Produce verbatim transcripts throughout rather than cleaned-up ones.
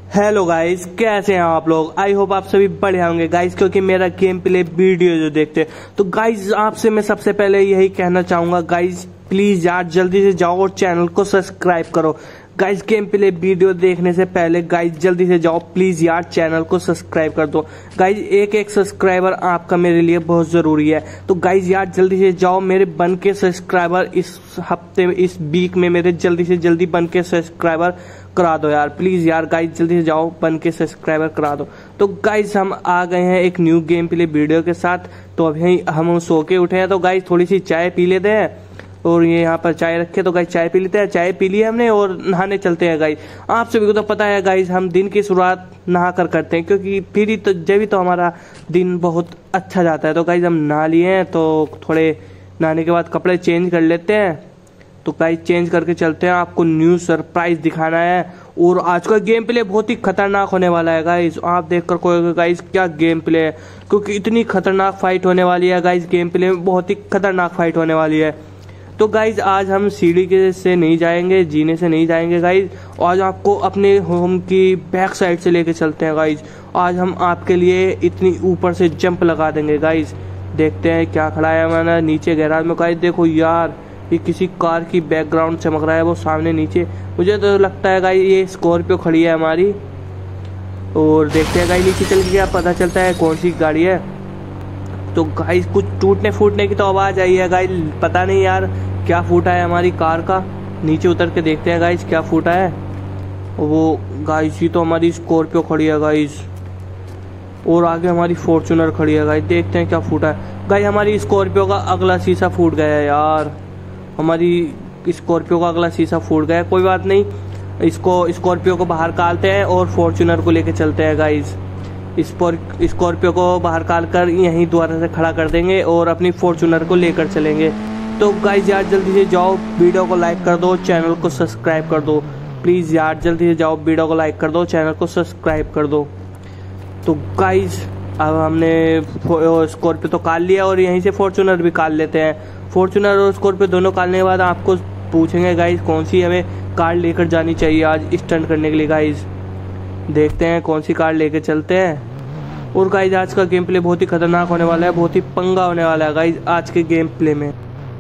Hello guys, कैसे हैं आप लोग। आई होप आप सभी बढ़िया होंगे गाइस, क्योंकि मेरा गेम प्ले वीडियो जो देखते हैं तो गाइस आपसे मैं सबसे पहले यही कहना चाहूंगा गाइस, प्लीज यार जल्दी से जाओ और चैनल को सब्सक्राइब करो। गाइस गेम प्ले वीडियो देखने से पहले गाइस जल्दी से जाओ प्लीज यार, चैनल को सब्सक्राइब कर दो गाइस। एक एक सब्सक्राइबर आपका मेरे लिए बहुत जरूरी है, तो गाइस यार जल्दी से जाओ। मेरे बन के सब्सक्राइबर इस हफ्ते में, इस वीक में मेरे जल्दी से जल्दी बन के सब्सक्राइबर करा दो यार, प्लीज यार गाइस जल्दी से जाओ बन के सब्सक्राइबर करा दो। तो गाइस हम आ गए हैं एक न्यू गेम प्ले वीडियो के साथ। तो अभी हम सो के उठे हैं, तो गाइस थोड़ी सी चाय पी लेते हैं। और ये यहाँ पर चाय रखे, तो गाइस चाय पी लेते हैं। चाय पी ली हमने और नहाने चलते हैं गाइस। आप सभी को तो पता है गाइस, हम दिन की शुरुआत नहा कर करते हैं, क्योंकि फिर ही तो जब भी तो हमारा दिन बहुत अच्छा जाता है। तो गाइस हम नहा लिए हैं, तो थोड़े नहाने के बाद कपड़े चेंज कर लेते हैं। तो गाइस चेंज करके चलते हैं, आपको न्यू सरप्राइज दिखाना है। और आज का गेम प्ले बहुत ही खतरनाक होने वाला है गाइस, आप देखकर कोई गाइस क्या गेम प्ले है, क्योंकि इतनी खतरनाक फाइट होने वाली है गाइस। गेम प्ले में बहुत ही खतरनाक फाइट होने वाली है। तो गाइज आज हम सीढ़ी के से नहीं जाएंगे, जीने से नहीं जाएंगे गाइज। आज आपको अपने होम की बैक साइड से लेके चलते हैं गाइज। आज हम आपके लिए इतनी ऊपर से जंप लगा देंगे गाइज। देखते हैं क्या खड़ा है हमारा नीचे गैराज में गाइज। देखो यार, ये किसी कार की बैकग्राउंड चमक रहा है, वो सामने नीचे। मुझे तो लगता है गाइज ये स्कॉर्पियो खड़ी है हमारी। और देखते हैं गाइज नीचे चल के क्या पता चलता है कौन सी गाड़ी है। तो गाइज कुछ टूटने फूटने की तो आवाज आई है गाइज, पता नहीं यार क्या फूटा है हमारी कार का। नीचे उतर के देखते हैं गाइज क्या फूटा है। वो गाइज ये तो हमारी स्कॉर्पियो खड़ी है गाइज, और आगे हमारी फॉर्च्यूनर खड़ी है गाइज। देखते हैं क्या फूटा है गाइज। हमारी स्कॉर्पियो का अगला शीशा फूट गया है यार, हमारी स्कॉर्पियो का अगला शीशा फूट गया है। कोई बात नहीं, इसको स्कॉर्पियो को बाहर निकालते हैं और फॉर्च्यूनर को लेके चलते हैं गाइज। स्कॉर्पियो को बाहर निकाल कर यहीं दोबारा से खड़ा कर देंगे और अपनी फॉर्च्यूनर को लेकर चलेंगे। तो गाइज यार जल्दी से जाओ, वीडियो को लाइक कर दो, चैनल को सब्सक्राइब कर दो प्लीज यार। जल्दी से जाओ, वीडियो को लाइक कर दो, चैनल को सब्सक्राइब कर दो। तो गाइज अब हमने स्कॉर्पियो तो काट लिया और यहीं से फॉर्च्यूनर भी काट लेते हैं। फॉर्च्यूनर और स्कॉर्पियो दोनों काटने के बाद आपको पूछेंगे गाइज कौन सी हमें कार लेकर जानी चाहिए आज स्टंट करने के लिए गाइज। देखते हैं कौन सी कार लेके चलते हैं। और गाइज आज का गेम प्ले बहुत ही खतरनाक होने वाला है, बहुत ही पंगा होने वाला है गाइज आज के गेम प्ले में।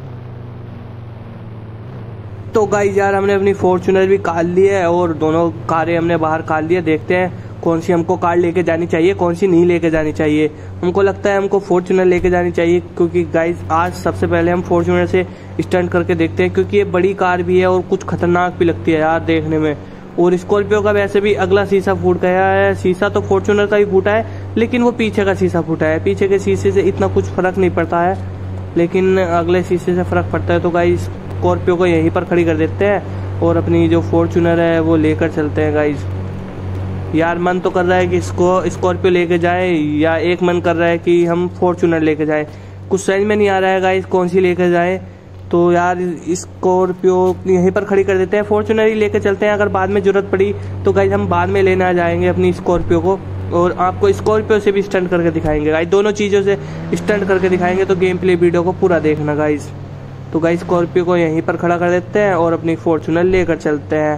तो गाइज यार हमने अपनी फॉर्च्यूनर भी काट ली है और दोनों कारें हमने बाहर काट ली है। देखते हैं कौन सी हमको कार लेके जानी चाहिए, कौन सी नहीं लेके जानी चाहिए। हमको लगता है हमको फॉर्च्यूनर लेके जानी चाहिए, क्योंकि गाइज आज सबसे पहले हम फॉर्च्यूनर से स्टंट करके देखते हैं, क्योंकि ये बड़ी कार भी है और कुछ खतरनाक भी लगती है यार देखने में। और स्कॉर्पियो का वैसे भी अगला शीशा फूट गया है। शीशा तो फॉर्च्यूनर का ही फूटा है, लेकिन वो पीछे का शीशा फूटा है। पीछे के शीशे से इतना कुछ फर्क नहीं पड़ता है, लेकिन अगले शीशे से फर्क पड़ता है। तो गाइज स्कॉर्पियो को यहीं पर खड़ी कर देते हैं और अपनी जो फॉर्च्यूनर है वो लेकर चलते हैं गाइज। यार मन तो कर रहा है कि इसको स्कॉर्पियो लेके जाए, या एक मन कर रहा है कि हम फॉर्च्यूनर लेके जाए। कुछ समझ में नहीं आ रहा है गाइज कौन सी लेके जाए। तो यार स्कॉर्पियो यहीं पर खड़ी कर देते हैं, फॉर्च्यूनर ही लेके चलते हैं। अगर बाद में जरूरत पड़ी तो गाइज हम बाद में लेने आ जाएंगे अपनी स्कॉर्पियो को, और आपको स्कॉर्पियो से भी स्टंट करके दिखाएंगे गाइज। दोनों चीज़ों से स्टंट करके दिखाएंगे, तो गेम प्ले वीडियो को पूरा देखना गाइज। तो गाइज स्कॉर्पियो को यहीं पर खड़ा कर देते हैं और अपनी फॉर्च्यूनर लेकर चलते हैं।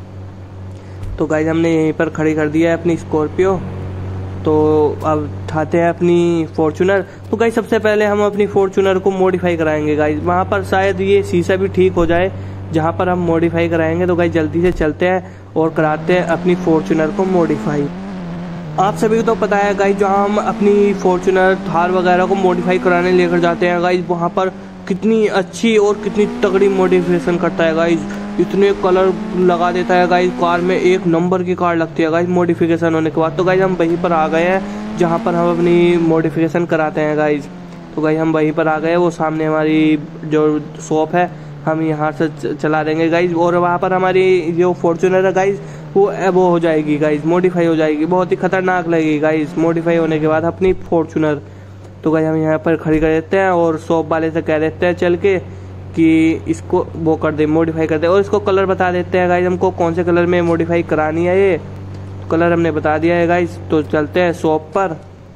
तो गाइज हमने यहीं पर खड़ी कर दिया है अपनी स्कॉर्पियो। तो अब उठाते हैं अपनी फॉर्च्यूनर। तो गाइज सबसे पहले हम अपनी फॉर्च्यूनर को मॉडिफाई कराएंगे गाइज, वहाँ पर शायद ये शीशा भी ठीक हो जाए जहाँ पर हम मॉडिफाई कराएंगे। तो गाइज जल्दी से चलते हैं और कराते हैं अपनी फॉर्च्यूनर को मॉडिफाई। आप सभी को तो पता है गाइज, जहाँ हम अपनी फॉर्च्यूनर थार वगैरह को मॉडिफाई कराने लेकर जाते हैं गाइज, वहाँ पर कितनी अच्छी और कितनी तगड़ी मॉडिफिकेशन करता है गाइज। इतने कलर लगा देता है गाइज कार में, एक नंबर की कार लगती है गाइज मॉडिफिकेशन होने के बाद। तो गाइज हम वहीं पर आ गए हैं जहाँ पर हम अपनी मॉडिफिकेशन कराते हैं गाइज। तो गाइज हम वहीं पर आ गए, वो सामने हमारी जो शॉप है हम यहाँ से चला देंगे गाइज। और वहाँ पर हमारी जो फॉर्च्यूनर है गाइज वो वो हो जाएगी गाइज, मॉडिफाई हो जाएगी, बहुत ही खतरनाक लगेगी गाइज मॉडिफाई होने के बाद अपनी फॉर्च्यूनर। तो गाइज हम यहाँ पर खड़ी कर देते हैं और शॉप वाले से कह देते हैं चल के कि इसको वो कर दे, मॉडिफाई कर दे। और इसको कलर बता देते हैं गाइज हमको कौन से कलर में मॉडिफाई करानी है। ये तो कलर हमने बता दिया है गाइज। तो चलते हैं शॉप पर।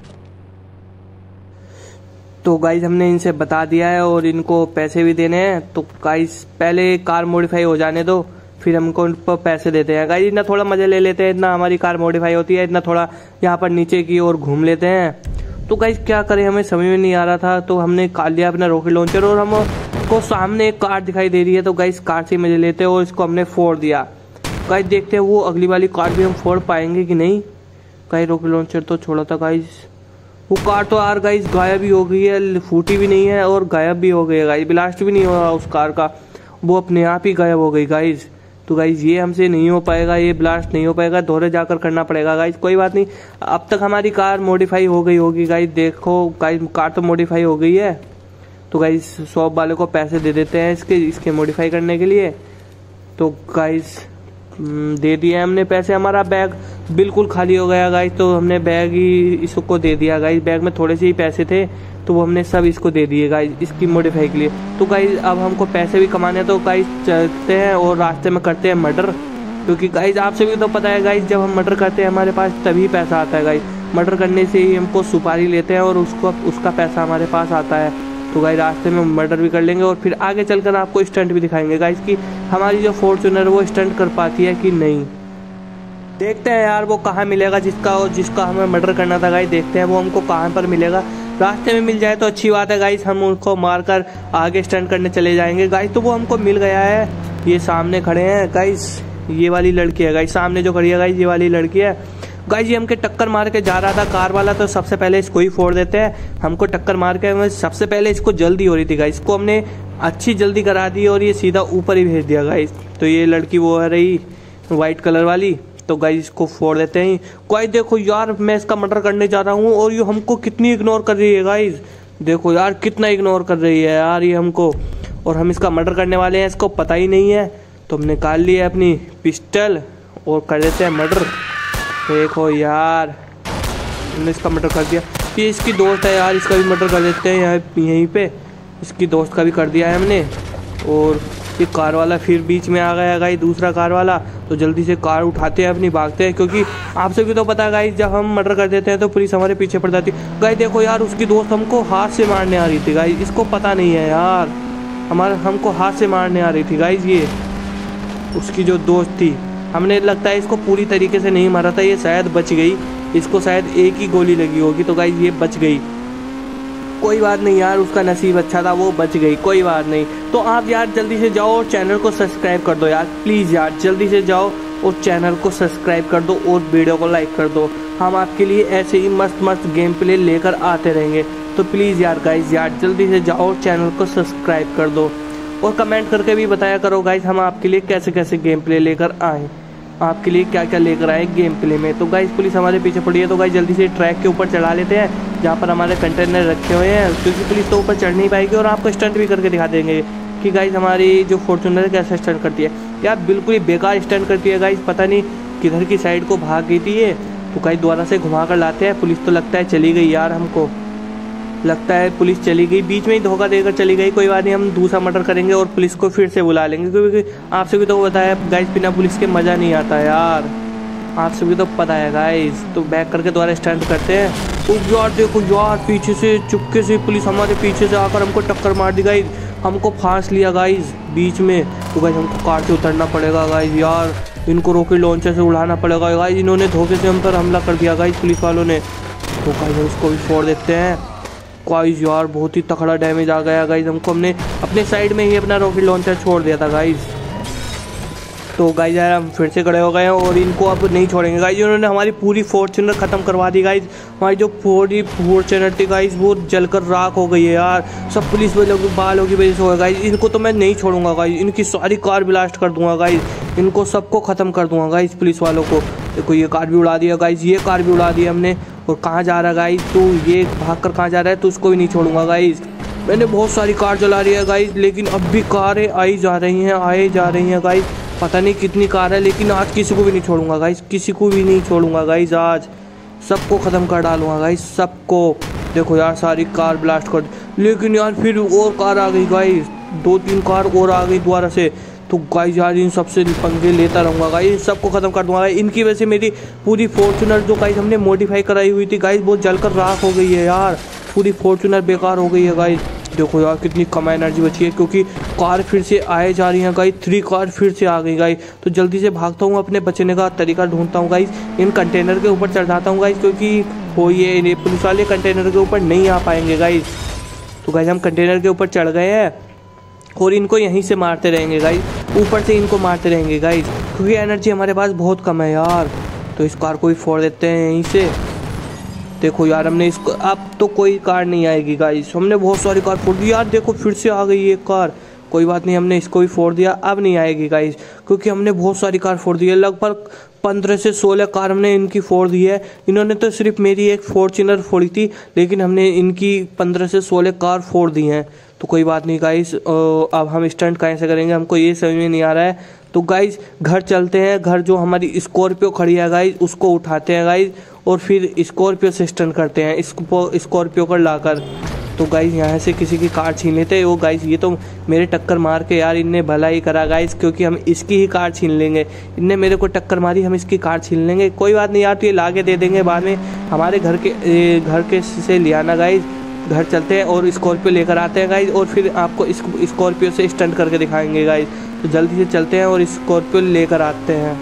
तो गाइज हमने इनसे बता दिया है और इनको पैसे भी देने हैं। तो गाइज पहले कार मॉडिफाई हो जाने दो, फिर हमको उन पर पैसे देते हैं गाइस। इतना थोड़ा मजे ले लेते हैं, इतना हमारी कार मॉडिफाई होती है, इतना थोड़ा यहाँ पर नीचे की ओर घूम लेते हैं। तो गाइस क्या करें, हमें समझ में नहीं आ रहा था, तो हमने निकाल लिया अपना रॉकेट लॉन्चर और हमको सामने एक कार दिखाई दे रही है। तो गाइस कार से मजे लेते हैं और इसको हमने फोड़ दिया। गाइस देखते हैं वो अगली वाली कार भी हम फोड़ पाएंगे कि नहीं। गाइस रॉकेट लॉन्चर तो छोड़ा था गाइस, वो कार तो यार गाइस गायब भी हो गई है, फूटी भी नहीं है और गायब भी हो गई है गाइस। ब्लास्ट भी नहीं हो रहा उस कार का, वो अपने आप ही गायब हो गई गाइस। तो गाइस ये हमसे नहीं हो पाएगा, ये ब्लास्ट नहीं हो पाएगा, दोहरे जाकर करना पड़ेगा गाइस। कोई बात नहीं, अब तक हमारी कार मॉडिफाई हो गई होगी गाइस। देखो गाइस कार तो मॉडिफाई हो गई है। तो गाइस शॉप वाले को पैसे दे देते हैं इसके इसके मॉडिफाई करने के लिए। तो गाइस दे दिए हमने पैसे, हमारा बैग बिल्कुल खाली हो गया गाइस। तो हमने बैग ही इसको दे दिया गाइस, बैग में थोड़े से ही पैसे थे तो वो हमने सब इसको दे दिए गाइस इसकी मॉडिफाई के लिए। तो गाइस अब हमको पैसे भी कमाने हैं, तो गाइस चलते हैं और रास्ते में करते हैं मर्डर, क्योंकि गाइस आपसे भी तो पता है गाइस जब हम मर्डर करते हैं हमारे पास तभी पैसा आता है गाइस। मर्डर करने से ही हमको सुपारी लेते हैं और उसको उसका पैसा हमारे पास आता है। तो गाइस रास्ते में मर्डर भी कर लेंगे और फिर आगे चलकर आपको स्टंट भी दिखाएंगे गाइस कि हमारी जो फॉर्च्यूनर वो स्टंट कर पाती है कि नहीं। देखते हैं यार वो कहाँ मिलेगा जिसका जिसका हमें मर्डर करना था गाइस। देखते हैं वो हमको कहाँ पर मिलेगा, रास्ते में मिल जाए तो अच्छी बात है गाइस, हम उनको मारकर आगे स्टंट करने चले जाएंगे गाइस। तो वो हमको मिल गया है, ये सामने खड़े हैं गाइस, ये वाली लड़की है गाइस, सामने जो खड़ी है गाइस ये वाली लड़की है गाइस। ये हमके टक्कर मार के जा रहा था कार वाला, तो सबसे पहले इसको ही फोड़ देते हैं। हमको टक्कर मार के सबसे पहले इसको जल्दी हो रही थी गाइस, इसको हमने अच्छी जल्दी करा दी और ये सीधा ऊपर ही भेज दिया गाइस। तो ये लड़की वो है रही व्हाइट कलर वाली, तो गाइस इसको फोड़ देते हैं। गाइस देखो यार मैं इसका मर्डर करने जा रहा हूँ और ये हमको कितनी इग्नोर कर रही है गाइस। देखो यार कितना इग्नोर कर रही है यार ये हमको, और हम इसका मर्डर करने वाले हैं, इसको पता ही नहीं है। तो हमने निकाल लिया अपनी पिस्टल और कर देते हैं मर्डर। देखो यार हमने इसका मर्डर कर दिया। ये इसकी दोस्त है यार, इसका भी मर्डर कर देते हैं यहाँ यहीं पे, इसकी दोस्त का भी कर दिया है हमने। और ये कार वाला फिर बीच में आ गया गाइस, दूसरा कार वाला। तो जल्दी से कार उठाते हैं अपनी, भागते हैं, क्योंकि आपसे भी तो पता है गाइस जब हम मर्डर कर देते हैं तो पुलिस हमारे पीछे पड़ जाती है गाइस। देखो यार उसकी दोस्त हमको हाथ से मारने आ रही थी गाइस, इसको पता नहीं है यार, हमारा हमको हाथ से मारने आ रही थी गाइस। ये उसकी जो दोस्त थी, हमने लगता है इसको पूरी तरीके से नहीं मारा था, ये शायद बच गई, इसको शायद एक ही गोली लगी होगी। तो गाइस ये बच गई, कोई बात नहीं यार, उसका नसीब अच्छा था, वो बच गई, कोई बात नहीं। तो आप यार जल्दी से जाओ और चैनल को सब्सक्राइब कर दो यार, प्लीज़ यार जल्दी से जाओ और चैनल को सब्सक्राइब कर दो और वीडियो को लाइक कर दो। हम आपके लिए ऐसे ही मस्त मस्त गेम प्ले लेकर आते रहेंगे। तो प्लीज़ यार गाइज यार जल्दी से जाओ और चैनल को सब्सक्राइब कर दो और कमेंट करके भी बताया करो गाइज हम आपके लिए कैसे कैसे गेम प्ले लेकर आए, आपके लिए क्या क्या लेकर आए गेम प्ले में। तो गाइज पुलिस हमारे पीछे पड़ी है, तो गाइज जल्दी से ट्रैक के ऊपर चढ़ा लेते हैं जहाँ पर हमारे कंटेनर रखे हुए हैं, क्योंकि पुलिस तो ऊपर चढ़ नहीं पाएगी। और आपको स्टंट भी करके दिखा देंगे कि गाइज हमारी जो फॉर्च्यूनर कैसे स्टंट करती है यार, बिल्कुल ही बेकार स्टंट करती है गाइज, पता नहीं किधर की साइड को भाग गई थी ये। तो गाइज दोबारा से घुमा कर लाते हैं, पुलिस तो लगता है चली गई यार, हमको लगता है पुलिस चली गई, बीच में ही धोखा देकर चली गई। कोई बात नहीं, हम दूसरा मर्डर करेंगे और पुलिस को फिर से बुला लेंगे, क्योंकि आपसे भी तो बताया गाइज बिना पुलिस के मज़ा नहीं आता यार, आपसे भी तो पता है गाइज। तो बैक करके दोबारा स्टंट करते हैं। तो यार देखो यार पीछे से चुपके से पुलिस हमारे पीछे से आकर हमको टक्कर मार दी गाइज, हमको फांस लिया गाइज बीच में। तो गाइज हमको कार से उतरना पड़ेगा गाइज यार, इनको रॉकेट लॉन्चर से उड़ाना पड़ेगा गाइज, इन्होंने धोखे से हम पर हमला कर दिया गाइज पुलिस वालों ने। तो गाइज हम इसको भी फोड़ देते हैं गाइज, यार बहुत ही तगड़ा डैमेज आ गया गाइज हमको, हमने अपने साइड में ही अपना रॉकेट लॉन्चर छोड़ दिया था गाइज। तो गाइज यार हम फिर से खड़े हो गए हैं और इनको अब नहीं छोड़ेंगे गाइज, इन्होंने हमारी पूरी फॉर्च्यूनर ख़त्म करवा दी गाइज, हमारी जो पूरी फॉर्च्यूनर थी गाइज वो जलकर राख हो गई है यार, सब पुलिस वालों की बालों की वजह से होगा गाइज। इनको तो मैं नहीं छोड़ूंगा गाइज, इनकी सारी कार ब्लास्ट कर दूंगा गाइज, इनको सबको ख़त्म कर दूंगा गाइज पुलिस वालों को। देखो ये कार भी उड़ा दिया गाइज, ये कार भी उड़ा दी हमने। और कहाँ जा रहा है गाइज तू, ये भाग कर कहाँ जा रहा है, तो उसको भी नहीं छोड़ूंगा गाइज। मैंने बहुत सारी कार चला रही है गाइज, लेकिन अब भी कारें आई जा रही हैं आए जा रही हैं गाइज, पता नहीं कितनी कार है, लेकिन आज किसी को भी नहीं छोड़ूंगा गाइज, किसी को भी नहीं छोड़ूंगा गाइज, आज सबको ख़त्म कर डालूंगा गाइज, सबको। देखो यार सारी कार ब्लास्ट कर, लेकिन यार फिर और कार आ गई गाइज, दो तीन कार और आ गई दोबारा से। तो गाइज यार इन सबसे पंगे लेता रहूँगा गाइज, सबको ख़त्म कर दूंगा। इनकी वजह से मेरी पूरी फॉर्च्यूनर जो गाइज हमने मॉडिफाई कराई हुई थी गाइज वो जलकर राख हो गई है यार, पूरी फॉर्च्यूनर बेकार हो गई है गाइज। देखो यार कितनी कम एनर्जी बची है, क्योंकि कार फिर से आए जा रही है गाइस। थ्री कार फिर से आ गई गाइस। तो जल्दी से भागता हूँ, अपने बचने का तरीका ढूंढता हूँ गाइस। इन कंटेनर के ऊपर चढ़ जाता हूँ गाइस, क्योंकि वो ये पुलिस वाले कंटेनर के ऊपर नहीं आ पाएंगे गाइस। तो गाइस हम कंटेनर के ऊपर चढ़ गए हैं और इनको यहीं से मारते रहेंगे गाइस, ऊपर से इनको मारते रहेंगे गाइस, क्योंकि एनर्जी हमारे पास बहुत कम है यार। तो इस कार को भी फोड़ देते हैं यहीं से। देखो यार हमने इसको, अब तो कोई कार नहीं आएगी गाइस। हमने बहुत सारी कार फोड़ दी यार, देखो फिर से आ गई एक कार। कोई बात नहीं, हमने इसको भी फोड़ दिया, अब नहीं आएगी गाइस, क्योंकि हमने बहुत सारी कार फोड़ दी है। लगभग पंद्रह से सोलह कार हमने इनकी फोड़ दी है। इन्होंने तो सिर्फ मेरी एक फॉर्च्यूनर फोड़ी थी, लेकिन हमने इनकी पंद्रह से सोलह कार फोड़ दी हैं। तो कोई बात नहीं गाइस, अब हम स्टंट कैसे करेंगे हमको ये समझ में नहीं आ रहा है। तो गाइस घर चलते हैं, घर जो हमारी स्कॉर्पियो खड़ी है गाइस उसको उठाते हैं गाइस, और फिर स्कॉर्पियो से स्टंट करते हैं इसको स्कॉर्पियो को लाकर। तो गाइस यहाँ से किसी की कार छीन लेते हैं। वो गाइस ये तो मेरे टक्कर मार के यार इनने भला ही करा गाइस, क्योंकि हम इसकी ही कार छीन लेंगे। इनने मेरे को टक्कर मारी, हम इसकी कार छीन लेंगे। कोई बात नहीं यार, तो ये लाके दे देंगे बाद में। हमारे घर के घर के से ले आना गाइस। घर चलते हैं और स्कॉर्पियो लेकर आते हैं गाइस, और फिर आपको स्कॉर्पियो से स्टंट करके दिखाएंगे गाइस। तो जल्दी से चलते हैं और स्कॉर्पियो लेकर आते हैं।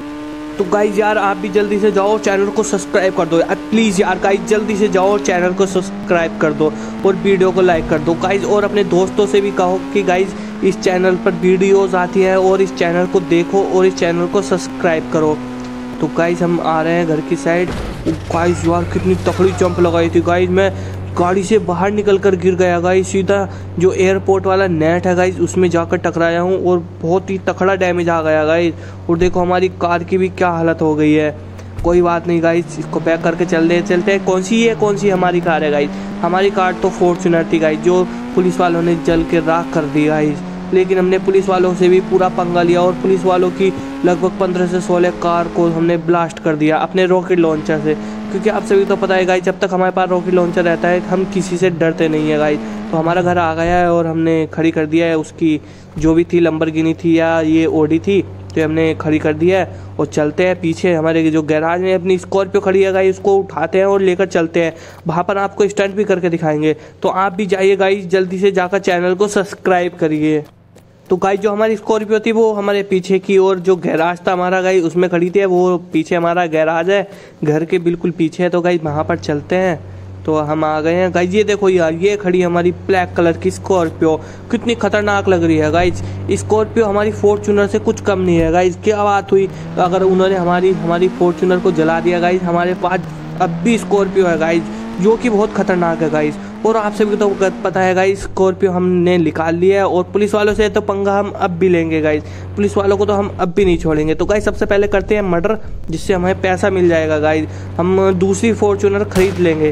तो गाइज यार आप भी जल्दी से जाओ, चैनल को सब्सक्राइब कर दो यार प्लीज़ यार गाइज, जल्दी से जाओ चैनल को सब्सक्राइब कर दो और वीडियो को लाइक कर दो गाइज। और अपने दोस्तों से भी कहो कि गाइज इस चैनल पर वीडियोस आती है और इस चैनल को देखो और इस चैनल को सब्सक्राइब करो। तो गाइज हम आ रहे हैं घर की साइड। गाइज यार कितनी तकड़ी जंप लगाई थी गाइज, मैं गाड़ी से बाहर निकल कर गिर गया गाइज, सीधा जो एयरपोर्ट वाला नेट है गाइज उसमें जाकर टकराया हूँ और बहुत ही तकड़ा डैमेज आ गया गाइज। और देखो हमारी कार की भी क्या हालत हो गई है। कोई बात नहीं गाइज, इसको बैक करके चल दे चलते हैं। कौन सी है कौन सी हमारी कार है गाइज? हमारी कार तो फॉर्च्यूनर थी गाइज, जो पुलिस वालों ने जल के राख कर दी गाइज। लेकिन हमने पुलिस वालों से भी पूरा पंगा लिया और पुलिस वालों की लगभग पंद्रह से सोलह कार को हमने ब्लास्ट कर दिया अपने रॉकेट लॉन्चर से, क्योंकि आप सभी तो पता है गाइज जब तक हमारे पास रॉकेट लॉन्चर रहता है हम किसी से डरते नहीं है गाइज। तो हमारा घर आ गया है और हमने खड़ी कर दिया है उसकी जो भी थी, लंबरगिनी थी या ये ओडी थी, तो हमने खड़ी कर दिया है और चलते हैं पीछे। हमारे जो गैराज में अपनी स्कॉर्पियो खड़ी है गाइज उसको उठाते हैं और लेकर चलते हैं। वहाँ पर आपको स्टंट भी करके दिखाएंगे, तो आप भी जाइए गाइज, जल्दी से जाकर चैनल को सब्सक्राइब करिए। तो गाइज जो हमारी स्कॉर्पियो थी वो हमारे पीछे की और जो गैराज था हमारा गाइज उसमें खड़ी थी, वो पीछे हमारा गैराज है घर के बिल्कुल पीछे है। तो गाइज वहाँ पर चलते हैं। तो हम आ गए हैं गाइज, ये देखो यार ये खड़ी हमारी ब्लैक कलर की स्कॉर्पियो, कितनी खतरनाक लग रही है गाइज। स्कॉर्पियो हमारी फॉर्च्यूनर से कुछ कम नहीं है गाइज। क्या बात हुई अगर उन्होंने हमारी हमारी फॉर्च्यूनर को जला दिया गाइज। हमारे पास अब भी स्कॉर्पियो है गाइज जो कि बहुत खतरनाक है गाइज। और आप सभी को तो पता है गाइज स्कॉर्पियो हमने निकाल लिया है और पुलिस वालों से तो पंगा हम अब भी लेंगे गाइज, पुलिस वालों को तो हम अब भी नहीं छोड़ेंगे। तो गाइज सबसे पहले करते हैं मर्डर, जिससे हमें पैसा मिल जाएगा गाइज। हम दूसरी फॉर्च्यूनर खरीद लेंगे,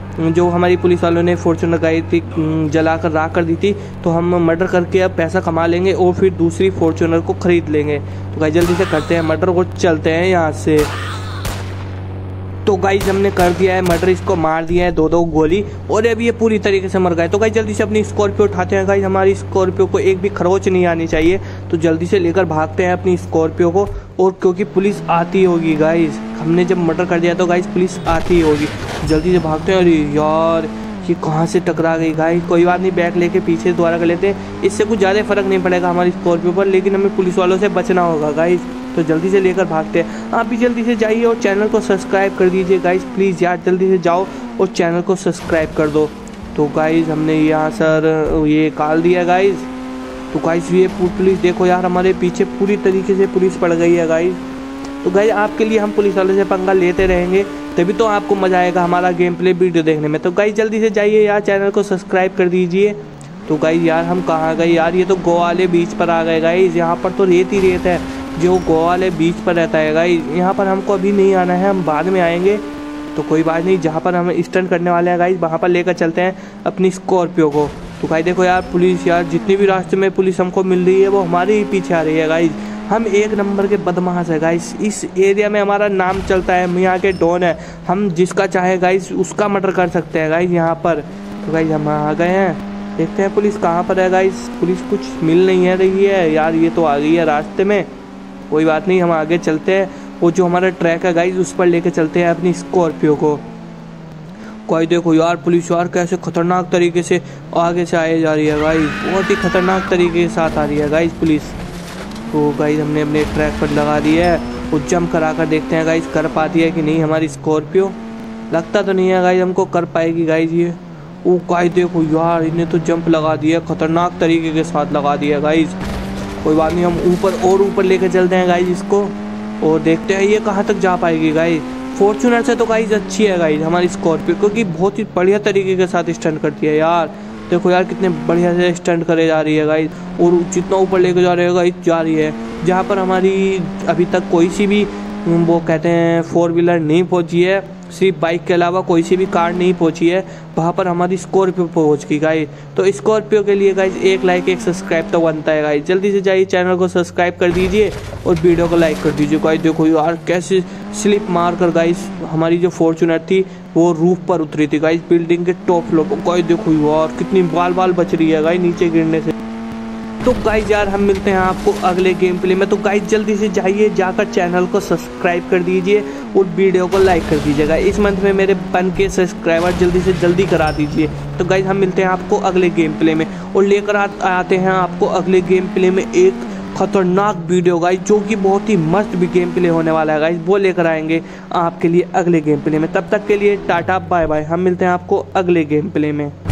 जो हमारी पुलिस वालों ने फॉर्च्यूनर गाड़ी थी जलाकर राख कर दी थी, तो हम मर्डर करके अब पैसा कमा लेंगे और फिर दूसरी फॉर्च्यूनर को खरीद लेंगे। तो गाइज जल्दी से करते हैं मर्डर और चलते हैं यहाँ से। तो गाइज हमने कर दिया है मर्डर, इसको मार दिया है दो दो गोली और अभी ये पूरी तरीके से मर गए। तो गाइज जल्दी से अपनी स्कॉर्पियो उठाते हैं गाइज, हमारी स्कॉर्पियो को एक भी खरोच नहीं आनी चाहिए। तो जल्दी से लेकर भागते हैं अपनी स्कॉर्पियो को, और क्योंकि पुलिस आती होगी गाइज, हमने जब मर्डर कर दिया तो गाइज पुलिस आती होगी। जल्दी से भागते हैं। अरे यार ये कहाँ से टकरा गई गाइज। कोई बात नहीं, बैक लेके पीछे दोबारा कर लेते हैं, इससे कुछ ज़्यादा फर्क नहीं पड़ेगा हमारी स्कॉर्पियो पर, लेकिन हमें पुलिस वालों से बचना होगा गाइज। तो जल्दी से लेकर भागते हैं। आप भी जल्दी से जाइए और चैनल को सब्सक्राइब कर दीजिए गाइज प्लीज़ यार, जल्दी से जाओ और चैनल को सब्सक्राइब कर दो। तो गाइज हमने यहाँ सर ये काल दिया गाइज। तो गाइज ये पुलिस देखो यार हमारे पीछे पूरी तरीके से पुलिस पड़ गई है गाइज। तो गाइज आपके लिए हम पुलिस वालों से पंगा लेते रहेंगे, तभी तो आपको मजा आएगा हमारा गेम प्ले वीडियो देखने में। तो गाइज जल्दी से जाइए यार, चैनल को सब्सक्राइब कर दीजिए। तो गाइज यार हम कहाँ गए यार, ये तो गोवा वाले बीच पर आ गए गाइज। यहाँ पर तो रेत ही रेत है, जो गोवा वाले बीच पर रहता है गाइज। यहाँ पर हमको अभी नहीं आना है, हम बाद में आएंगे। तो कोई बात नहीं, जहाँ पर हम स्टंट करने वाले हैं गाइज वहाँ पर लेकर चलते हैं अपनी स्कॉर्पियो को। तो गाइज देखो यार पुलिस, यार जितनी भी रास्ते में पुलिस हमको मिल रही है वो हमारे ही पीछे आ रही है गाइज। हम एक नंबर के बदमाश है गाइज, इस एरिया में हमारा नाम चलता है, हम यहाँ के डॉन है। हम जिसका चाहे गाइज उसका मर्डर कर सकते हैं गाइज यहाँ पर। तो गाइज हम आ गए हैं, देखते हैं पुलिस कहाँ पर है गाइज। पुलिस कुछ मिल नहीं है रही है यार, ये तो आ गई है रास्ते में। कोई बात नहीं, हम आगे चलते हैं, वो जो हमारा ट्रैक है गाइज उस पर लेके चलते हैं अपनी स्कॉर्पियो को। कोई देखो यार पुलिस यार कैसे खतरनाक तरीके से आगे से आए जा रही है गाइस, बहुत ही खतरनाक तरीके के साथ आ रही है गाइस पुलिस। तो गाइस हमने अपने ट्रैक पर लगा दी है और जंप करा कर देखते हैं गाइस कर पाती है कि नहीं हमारी स्कॉर्पियो। लगता तो नहीं है गाइस हमको कर पाएगी गाइस ये। ओ गाइस देखो यार इन्हें तो जंप लगा दिया, खतरनाक तरीके के साथ लगा दिया गाइस। कोई बात नहीं, हम ऊपर और ऊपर लेके चलते हैं गाइस इसको और देखते हैं ये कहाँ तक जा पाएगी गाइस। फॉर्च्यूनर से तो गाइस अच्छी है गाइस हमारी स्कॉर्पियो, क्योंकि बहुत ही बढ़िया तरीके के साथ स्टंट करती है यार। देखो यार कितने बढ़िया से स्टंट करे जा रही है गाइस और जितना ऊपर लेके जा रही है गाइस जा रही है। जहाँ पर हमारी अभी तक कोई सी भी वो कहते हैं फोर व्हीलर नहीं पहुंची है, सिर्फ बाइक के अलावा कोई सी भी कार नहीं पहुंची है, वहाँ पर हमारी स्कॉर्पियो पहुंच गई गाइस। तो स्कॉर्पियो के लिए गाइस एक लाइक एक सब्सक्राइब तो बनता है गाइस। जल्दी से जाइए चैनल को सब्सक्राइब कर दीजिए और वीडियो को लाइक कर दीजिए गाइस। देखो यार कैसे स्लिप मार कर गाइस हमारी जो फॉर्च्यूनर थी वो रूफ पर उतरी थी गाइस, बिल्डिंग के टॉप फ्लोर पर। गाइस देखो यार कितनी बाल बाल बच रही है गाइस नीचे गिरने से। तो गाइस यार हम मिलते हैं आपको अगले गेम प्ले में। तो गाइस जल्दी से जाइए जाकर चैनल को सब्सक्राइब कर दीजिए और वीडियो को लाइक कर दीजिएगा। इस मंथ में मेरे बन के सब्सक्राइबर जल्दी से जल्दी करा दीजिए। तो गाइस हम मिलते हैं आपको अगले गेम प्ले में और लेकर आते हैं आपको अगले गेम प्ले में एक खतरनाक वीडियो गाइस, जो कि बहुत ही मस्त भी गेम प्ले होने वाला है गाइस। वो लेकर आएंगे आपके लिए अगले गेम प्ले में। तब तक के लिए टाटा बाय बाय। हम मिलते हैं आपको अगले गेम प्ले में।